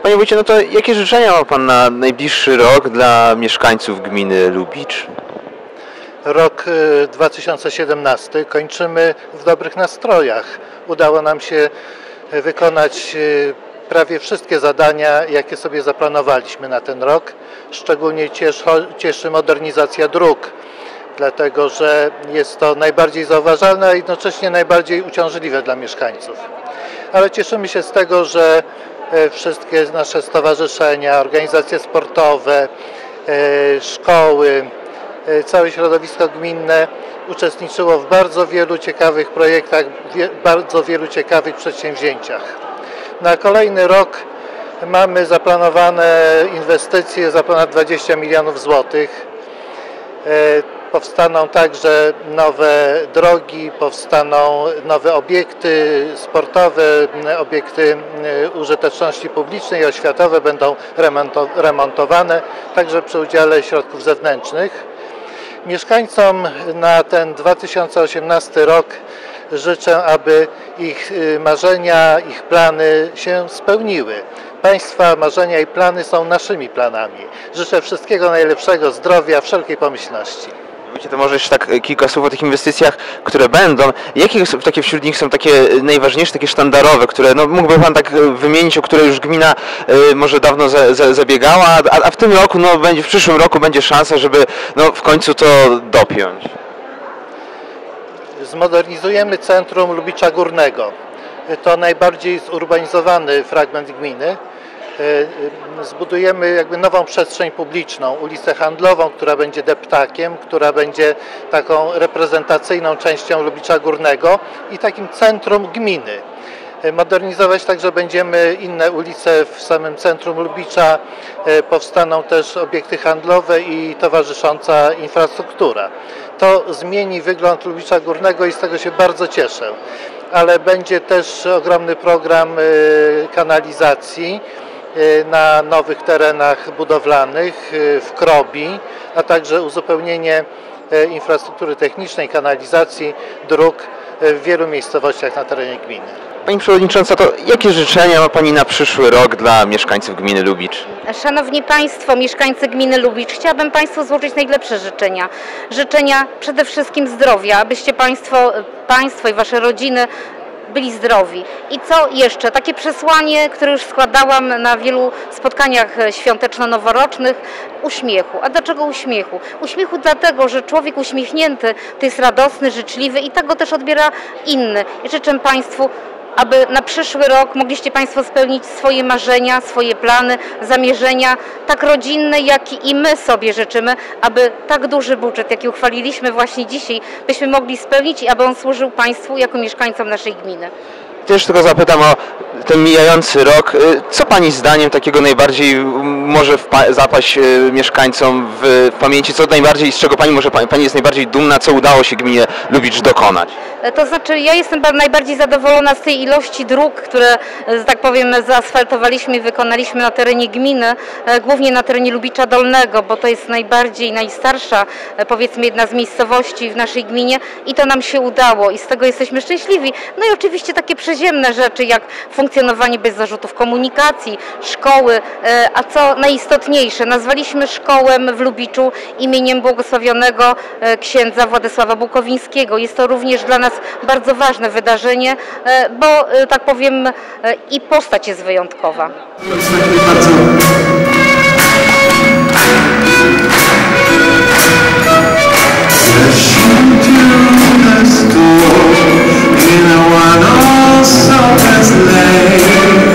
Panie wójcie, no to jakie życzenia ma pan na najbliższy rok dla mieszkańców gminy Lubicz? Rok 2017 kończymy w dobrych nastrojach. Udało nam się wykonać prawie wszystkie zadania, jakie sobie zaplanowaliśmy na ten rok. Szczególnie cieszy modernizacja dróg, dlatego że jest to najbardziej zauważalne, a jednocześnie najbardziej uciążliwe dla mieszkańców. Ale cieszymy się z tego, że wszystkie nasze stowarzyszenia, organizacje sportowe, szkoły, całe środowisko gminne uczestniczyło w bardzo wielu ciekawych projektach, bardzo wielu ciekawych przedsięwzięciach. Na kolejny rok mamy zaplanowane inwestycje za ponad 20 milionów złotych. Powstaną także nowe drogi, powstaną nowe obiekty sportowe, obiekty użyteczności publicznej i oświatowe będą remontowane, także przy udziale środków zewnętrznych. Mieszkańcom na ten 2018 rok życzę, aby ich marzenia, ich plany się spełniły. Państwa marzenia i plany są naszymi planami. Życzę wszystkiego najlepszego, zdrowia, wszelkiej pomyślności. To może jeszcze tak kilka słów o tych inwestycjach, które będą. Jakie takie wśród nich są takie najważniejsze, takie sztandarowe, które no, mógłby pan tak wymienić, o które już gmina może dawno zabiegała, a w tym roku, no, w przyszłym roku będzie szansa, żeby no, w końcu to dopiąć? Zmodernizujemy centrum Lubicza Górnego. To najbardziej zurbanizowany fragment gminy. Zbudujemy jakby nową przestrzeń publiczną, ulicę handlową, która będzie deptakiem, która będzie taką reprezentacyjną częścią Lubicza Górnego i takim centrum gminy. Modernizować także będziemy inne ulice w samym centrum Lubicza, powstaną też obiekty handlowe i towarzysząca infrastruktura. To zmieni wygląd Lubicza Górnego i z tego się bardzo cieszę. Ale będzie też ogromny program kanalizacji na nowych terenach budowlanych w Krobi, a także uzupełnienie infrastruktury technicznej, kanalizacji, dróg w wielu miejscowościach na terenie gminy. Pani Przewodnicząca, to jakie życzenia ma Pani na przyszły rok dla mieszkańców gminy Lubicz? Szanowni Państwo, mieszkańcy gminy Lubicz, chciałabym Państwu złożyć najlepsze życzenia. Życzenia przede wszystkim zdrowia, abyście Państwo i Wasze rodziny byli zdrowi. I co jeszcze? Takie przesłanie, które już składałam na wielu spotkaniach świąteczno-noworocznych, uśmiechu. A dlaczego uśmiechu? Uśmiechu dlatego, że człowiek uśmiechnięty to jest radosny, życzliwy i tak go też odbiera inny. I życzę Państwu, aby na przyszły rok mogliście Państwo spełnić swoje marzenia, swoje plany, zamierzenia, tak rodzinne, jak i my sobie życzymy, aby tak duży budżet, jaki uchwaliliśmy właśnie dzisiaj, byśmy mogli spełnić i aby on służył Państwu jako mieszkańcom naszej gminy. Też tylko zapytam o ten mijający rok. Co Pani zdaniem takiego najbardziej może zapaść mieszkańcom w pamięci? Co najbardziej, z czego Pani jest najbardziej dumna, co udało się gminie Lubicz dokonać? To znaczy, ja jestem najbardziej zadowolona z tej ilości dróg, które, że tak powiem, zaasfaltowaliśmy i wykonaliśmy na terenie gminy, głównie na terenie Lubicza Dolnego, bo to jest najstarsza, powiedzmy, jedna z miejscowości w naszej gminie i to nam się udało i z tego jesteśmy szczęśliwi. No i oczywiście takie przyziemne rzeczy, jak funkcjonowanie bez zarzutów komunikacji, szkoły, a co najistotniejsze, nazwaliśmy szkołę w Lubiczu imieniem błogosławionego księdza Władysława Bukowińskiego. Jest to również dla nas bardzo ważne wydarzenie, bo tak powiem i postać jest wyjątkowa. In a one all so as late.